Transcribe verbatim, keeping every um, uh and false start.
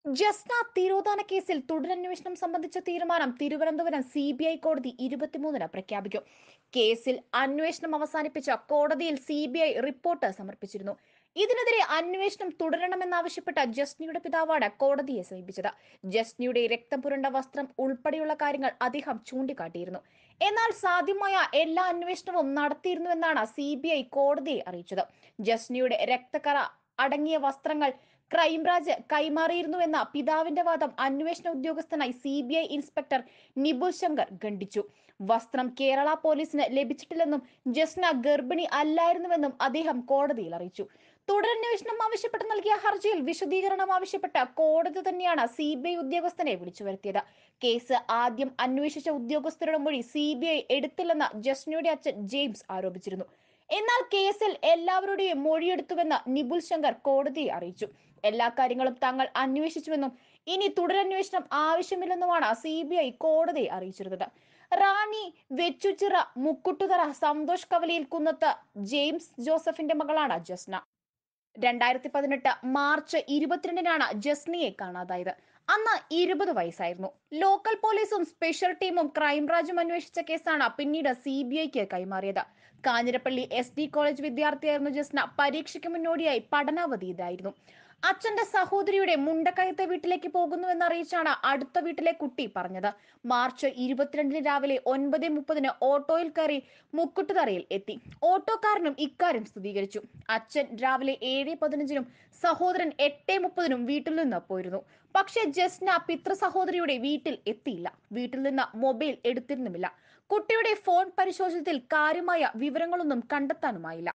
ജസ്ന തിരോധാന കേസിൽ തുടരന്വേഷണം സംബന്ധിച്ച തീരുമാനം തിരുവനന്തപുരം സി ബി ഐ കോടതി ഇരുപത്തിമൂന്നിന് പ്രഖ്യാപിക്കും. കേസിൽ അന്വേഷണം അവസാനിപ്പിച്ച കോടതിയിൽ സി ബി ഐ റിപ്പോർട്ട് സമർപ്പിച്ചിരുന്നു. ഇതിനെതിരെ അന്വേഷണം തുടരണമെന്നാവശ്യപ്പെട്ട ജസ്നയുടെ പിതാവാണ് കോടതിയെ സമീപിച്ചത്. ജസ്നയുടെ രക്തം പുരണ്ട വസ്ത്രം ഉൾപ്പെടെയുള്ള കാര്യങ്ങൾ അദ്ദേഹം ചൂണ്ടിക്കാട്ടിയിരുന്നു. എന്നാൽ സാധ്യമായ എല്ലാ അന്വേഷണവും നടത്തിയിരുന്നുവെന്നാണ് സി ബി ഐ കോടതിയെ അറിയിച്ചത്. ജസ്നയുടെ രക്തക്കറ അടങ്ങിയ വസ്ത്രങ്ങൾ ക്രൈംബ്രാഞ്ച് കൈമാറിയിരുന്നുവെന്ന പിതാവിന്റെ വാദം അന്വേഷണ ഉദ്യോഗസ്ഥനായി C B I inspector Nibul Shankar ഖണ്ഡിച്ചു. വസ്ത്രം കേരള പോലീസിന് ലഭിച്ചിട്ടില്ലെന്നും ജസ്ന ഗർഭിണി അല്ലായിരുന്നുവെന്നും അദ്ദേഹം കോടതിയിൽ അറിയിച്ചു. തുടരന്വേഷണം ആവശ്യപ്പെട്ട് നൽകിയ ഹർജിയിൽ വിശദീകരണം ആവശ്യപ്പെട്ട കോടതി തന്നെയാണ് സി ബി ഐ ഉദ്യോഗസ്ഥനെ വിളിച്ചു വരുത്തിയത്. കേസ് ആദ്യം അന്വേഷിച്ച ഉദ്യോഗസ്ഥരുടെ മൊഴി സി ബി ഐ എടുത്തില്ലെന്ന് ജസ്നയുടെ അച്ഛൻ ജെയിംസ് ആരോപിച്ചിരുന്നു. എന്നാൽ കേസിൽ എല്ലാവരുടെയും മൊഴിയെടുത്തുവെന്ന് നിബുൽ ശങ്കർ കോടതിയെ അറിയിച്ചു. എല്ലാ കാര്യങ്ങളും തങ്ങൾ അന്വേഷിച്ചുവെന്നും ഇനി തുടരന്വേഷണം ആവശ്യമില്ലെന്നുമാണ് സി ബി ഐ കോടതിയെ അറിയിച്ചിരുന്നത്. റാണി വെച്ചുച്ചിറ മുക്കുട്ടുതറ സന്തോഷ് കവലയിൽ കുന്നത്ത് ജെയിംസ് ജോസഫിന്റെ മകളാണ് ജസ്ന. രണ്ടായിരത്തി പതിനെട്ട് മാർച്ച് ഇരുപത്തിരണ്ടിനാണ് ജസ്നയെ കാണാതായത്. അന്ന് ഇരുപത് വയസ്സായിരുന്നു. ലോക്കൽ പോലീസും സ്പെഷ്യൽ ടീമും ക്രൈംബ്രാഞ്ചും അന്വേഷിച്ച കേസാണ് പിന്നീട് സി ബി ഐക്ക് കൈമാറിയത്. കാഞ്ഞിരപ്പള്ളി എസ് ഡി കോളേജ് വിദ്യാർത്ഥിയായിരുന്നു ജസ്ന. പരീക്ഷയ്ക്ക് മുന്നോടിയായി പഠനാവധിയിലായിരുന്നു. അച്ഛന്റെ സഹോദരിയുടെ മുണ്ടക്കയത്തെ വീട്ടിലേക്ക് പോകുന്നുവെന്നറിയിച്ചാണ് അടുത്ത വീട്ടിലെ കുട്ടി പറഞ്ഞത്. മാർച്ച് ഇരുപത്തിരണ്ടിന് രാവിലെ ഒൻപത് മുപ്പതിന് ഓട്ടോയിൽ കയറി മുക്കുട്ടുതറയിൽ എത്തി. ഓട്ടോക്കാരനും ഇക്കാര്യം സ്ഥിരീകരിച്ചു. അച്ഛൻ രാവിലെ ഏഴ് പതിനഞ്ചിനും സഹോദരൻ എട്ട് മുപ്പതിനും വീട്ടിൽ നിന്ന് പോയിരുന്നു. പക്ഷേ ജസ്ന പിതൃ സഹോദരിയുടെ വീട്ടിൽ എത്തിയില്ല. വീട്ടിൽ നിന്ന് മൊബൈൽ എടുത്തിരുന്നുമില്ല. കുട്ടിയുടെ ഫോൺ പരിശോധിച്ചതിൽ കാര്യമായ വിവരങ്ങളൊന്നും കണ്ടെത്താനുമായില്ല.